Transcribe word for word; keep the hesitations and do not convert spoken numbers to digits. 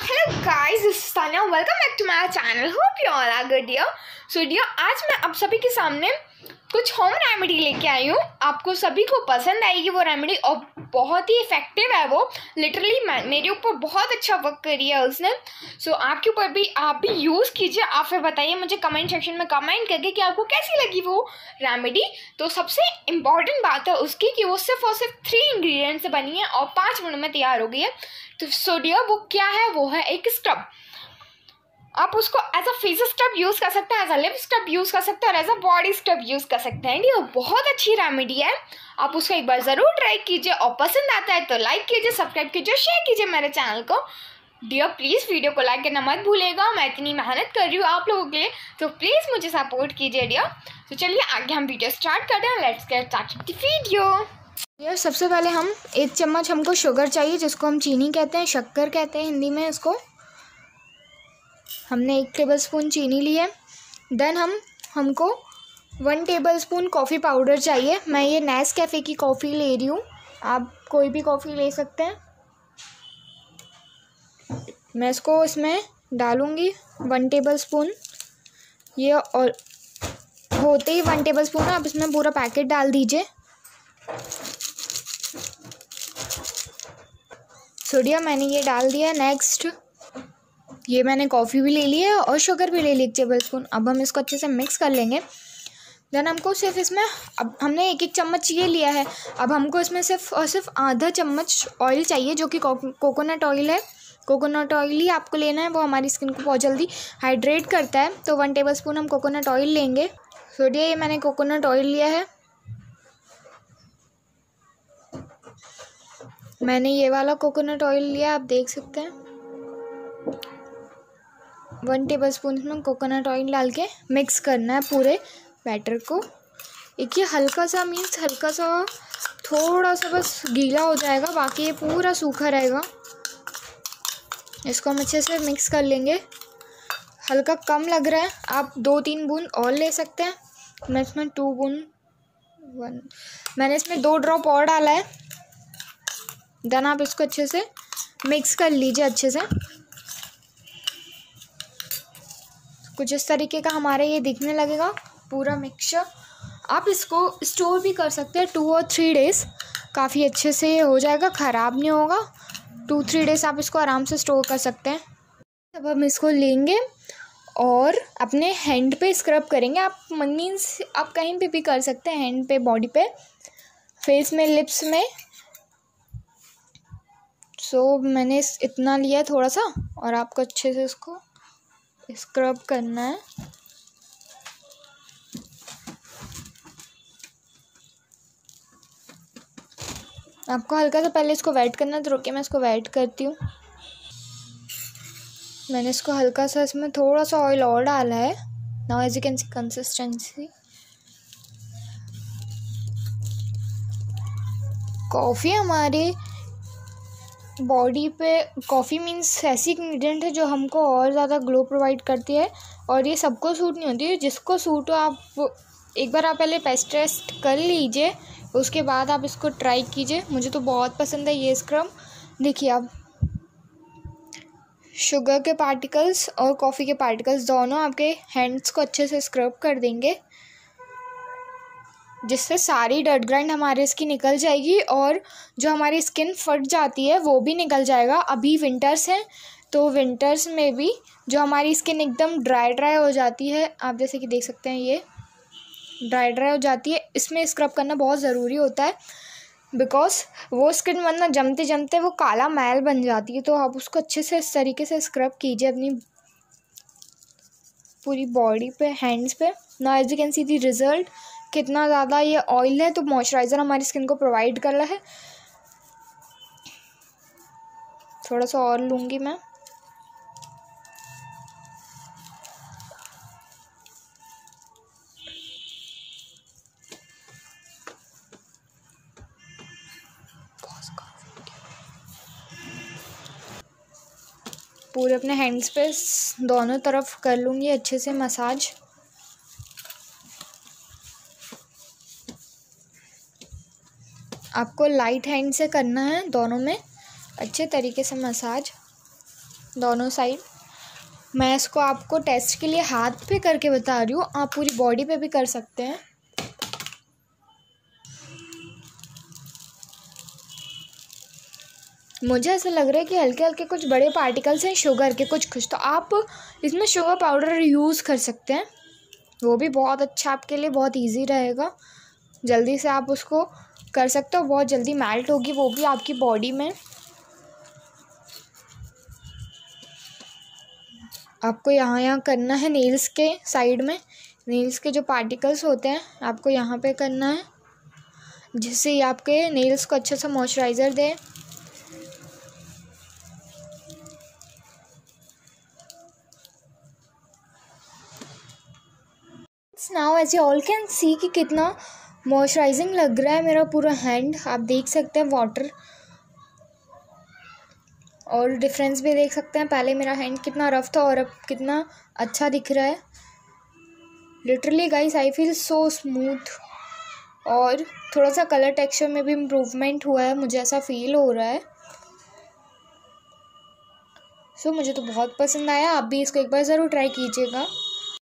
Hello guys, this is Tanya. Welcome back to my channel. Hope you all are good dear. So dear, आज मैं आप सभी के सामने कुछ होम रेमेडी लेके आई हूँ. आपको सभी को पसंद आएगी वो रेमेडी और बहुत ही इफेक्टिव है वो. लिटरली मेरे ऊपर बहुत अच्छा वर्क करी है उसने. सो so, आपके ऊपर भी आप भी यूज़ कीजिए. आप फिर बताइए मुझे कमेंट सेक्शन में कमेंट करके कि आपको कैसी लगी वो रेमेडी. तो सबसे इम्पॉर्टेंट बात है उसकी कि वो सिर्फ और सिर्फ थ्री इंग्रेडिएंट से बनी है और पाँच मिनट में तैयार हो गई है. तो सो डियर वो क्या है, वो है एक स्क्रब. आप उसको as a face scrub use कर सकते हैं, as a lip scrub use कर सकते हैं और as a body scrub use कर सकते हैं. ये बहुत अच्छी रेमेडी है. आप उसको एक बार ज़रूर ट्राई कीजिए और पसंद आता है तो लाइक कीजिए, सब्सक्राइब कीजिए, शेयर कीजिए मेरे चैनल को. डियर प्लीज़ वीडियो को लाइक करना मत भूलिएगा. मैं इतनी मेहनत कर रही हूँ आप लोगों के लिए, तो प्लीज़ मुझे सपोर्ट कीजिए डियर. तो चलिए आगे हम वीडियो स्टार्ट करते हैं. Let's get started the video. यार सबसे पहले हम एक चम्मच हमको शुगर चाहिए, जिसको हम चीनी कहते हैं, शक्कर कहते हैं हिंदी में इसको. हमने एक टेबलस्पून चीनी ली है. देन हम हमको वन टेबलस्पून कॉफ़ी पाउडर चाहिए. मैं ये नेस्कैफ़े की कॉफ़ी ले रही हूँ, आप कोई भी कॉफ़ी ले सकते हैं. मैं इसको इसमें डालूँगी वन टेबलस्पून. ये और होते ही वन टेबलस्पून आप इसमें पूरा पैकेट डाल दीजिए. सोडियम मैंने ये डाल दिया. नेक्स्ट ये मैंने कॉफ़ी भी ले ली है और शुगर भी ले ली एक टेबल स्पून. अब हम इसको अच्छे से मिक्स कर लेंगे. देन हमको सिर्फ इसमें, अब हमने एक एक चम्मच ये लिया है, अब हमको इसमें सिर्फ और सिर्फ आधा चम्मच ऑयल चाहिए, जो कि कोकोनट ऑयल है. कोकोनट ऑयल ही आपको लेना है, वो हमारी स्किन को बहुत जल्दी हाइड्रेट करता है. तो वन टेबल स्पून हम कोकोनट ऑयल लेंगे. सोडिया ये मैंने कोकोनट ऑयल लिया है. मैंने ये वाला कोकोनट ऑयल लिया, आप देख सकते हैं. वन टेबल स्पून इसमें कोकोनट ऑयल डाल के मिक्स करना है पूरे बैटर को. एक ये हल्का सा मीन्स हल्का सा थोड़ा सा बस गीला हो जाएगा, बाकी ये पूरा सूखा रहेगा. इसको हम अच्छे से मिक्स कर लेंगे. हल्का कम लग रहा है, आप दो तीन बूंद और ले सकते हैं. मैं इसमें टू बूंद वन मैंने इसमें दो ड्रॉप और डाला है. देन आप इसको अच्छे से मिक्स कर लीजिए अच्छे से. कुछ इस तरीके का हमारे ये दिखने लगेगा पूरा मिक्सचर. आप इसको स्टोर भी कर सकते हैं टू और थ्री डेज़. काफ़ी अच्छे से ये हो जाएगा, ख़राब नहीं होगा. टू थ्री डेज़ आप इसको आराम से स्टोर कर सकते हैं. अब हम इसको लेंगे और अपने हैंड पे स्क्रब करेंगे. आप मीन्स आप कहीं पे भी कर सकते हैं, हैंड पे, बॉडी पे, फेस में, लिप्स में. सो so, मैंने इतना लिया थोड़ा सा और आपको अच्छे से इसको स्क्रब करना है. आपको हल्का सा पहले इसको वेट करना है, तो रुकिए मैं इसको वेट करती हूँ. मैंने इसको हल्का सा इसमें थोड़ा सा ऑयल और डाला है. Now as you can see consistency. Coffee हमारे बॉडी पे, कॉफ़ी मीन्स ऐसी इंग्रेडिएंट है जो हमको और ज़्यादा ग्लो प्रोवाइड करती है और ये सबको सूट नहीं होती है. जिसको सूट हो आप एक बार आप पहले टेस्ट टेस्ट कर लीजिए, उसके बाद आप इसको ट्राई कीजिए. मुझे तो बहुत पसंद है ये स्क्रब. देखिए आप शुगर के पार्टिकल्स और कॉफ़ी के पार्टिकल्स दोनों आपके हैंड्स को अच्छे से स्क्रब कर देंगे, जिससे सारी डर्ट ग्राइंड हमारे इसकी निकल जाएगी और जो हमारी स्किन फट जाती है वो भी निकल जाएगा. अभी विंटर्स हैं तो विंटर्स में भी जो हमारी स्किन एकदम ड्राई ड्राई हो जाती है, आप जैसे कि देख सकते हैं ये ड्राई ड्राई हो जाती है, इसमें स्क्रब करना बहुत ज़रूरी होता है. बिकॉज वो स्किन वरना जमते जमते वो काला मैल बन जाती है. तो आप उसको अच्छे से इस तरीके से स्क्रब कीजिए अपनी पूरी बॉडी पे, हैंड्स पे. Now as you can see the result. कितना ज़्यादा ये ऑयल है, तो मॉइस्चराइज़र हमारी स्किन को प्रोवाइड कर रहा है. थोड़ा सा और लूँगी मैं. पूरे अपने हैंड्स पे दोनों तरफ कर लूँगी अच्छे से मसाज. आपको लाइट हैंड से करना है दोनों में अच्छे तरीके से मसाज. दोनों साइड। मैं इसको आपको टेस्ट के लिए हाथ पे करके बता रही हूँ, आप पूरी बॉडी पे भी कर सकते हैं। मुझे ऐसा लग रहा है कि हल्के हल्के कुछ बड़े पार्टिकल्स हैं शुगर के, कुछ कुछ तो आप इसमें शुगर पाउडर यूज़ कर सकते हैं, वो भी बहुत अच्छा आपके लिए, बहुत इजी रहेगा। जल्दी से आप उसको कर सकते हो, बहुत जल्दी मेल्ट होगी वो भी आपकी बॉडी में। आपको यहाँ यहाँ करना है, नेल्स के साइड में, नेल्स के जो पार्टिकल्स होते हैं आपको यहाँ पे करना है, जिससे ये आपके नेल्स को अच्छा सा मॉइस्चराइज़र दे। Now as you all can see कि कितना मॉइस्चराइजिंग लग रहा है मेरा पूरा हैंड, आप देख सकते हैं वाटर और डिफरेंस भी देख सकते हैं। पहले मेरा हैंड कितना रफ था और अब कितना अच्छा दिख रहा है। Literally guys I feel so smooth, और थोड़ा सा कलर टेक्सचर में भी इम्प्रूवमेंट हुआ है, मुझे ऐसा फील हो रहा है। सो so, मुझे तो बहुत पसंद आया, आप भी इसको एक बार ज़रूर ट्राई कीजिएगा।